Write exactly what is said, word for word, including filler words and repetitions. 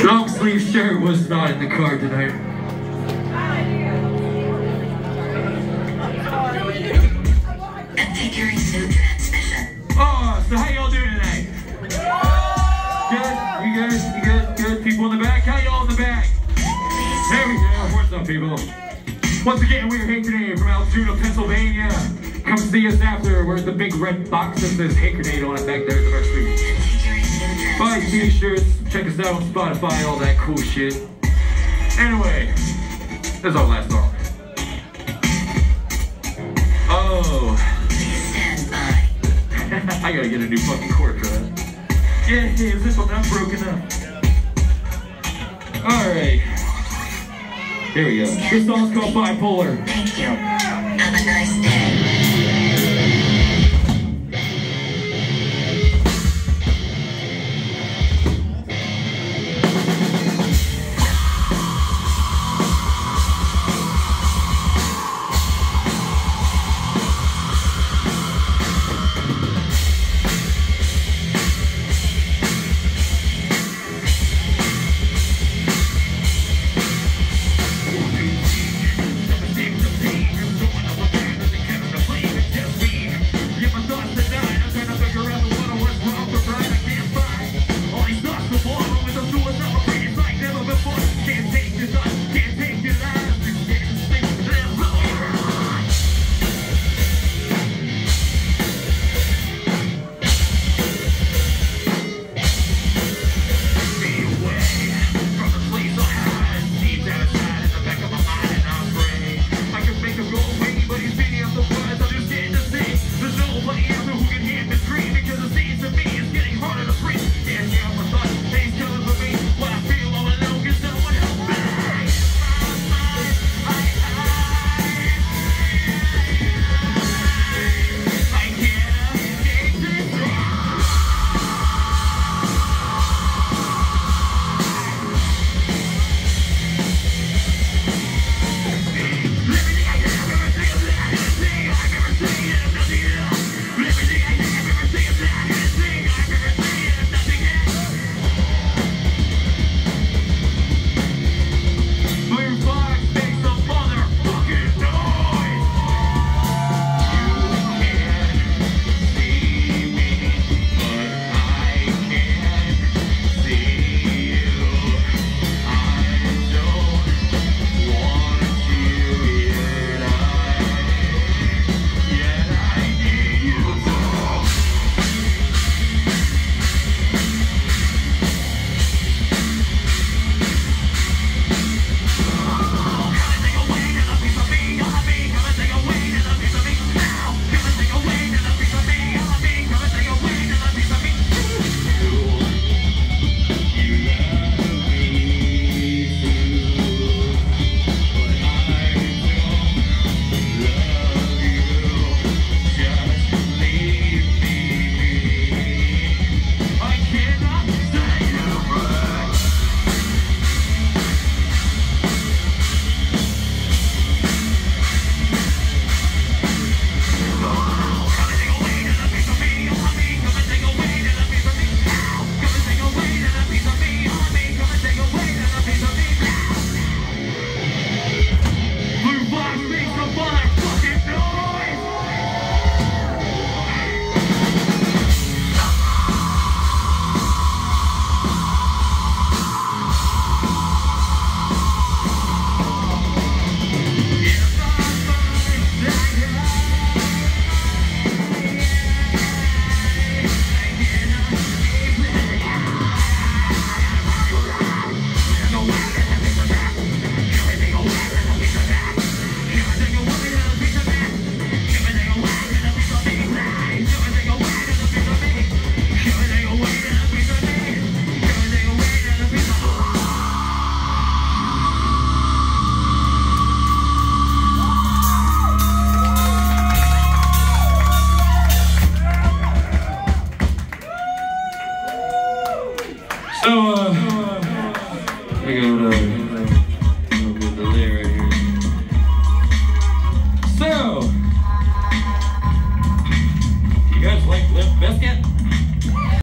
Long sleeve shirt was not in the car tonight. Configuring new transmission. Oh, so how y'all doing tonight? Good? You good? You good? Good? People in the back? How y'all in the back? There we go. What's up, people? Once again, we're here today from Altoona, Pennsylvania. Come see us after. We're at the big red box that says Hey Grenade on it back there at the first street. Buy t-shirts, check us out on Spotify, all that cool shit. Anyway, this is our last song. Oh. Stand by. I gotta get a new fucking chord for that. Yeah, hey, is this one not broken up? Alright. Here we go. This song's called Bipolar. Thank you. Have a nice day. So, uh, I got, uh,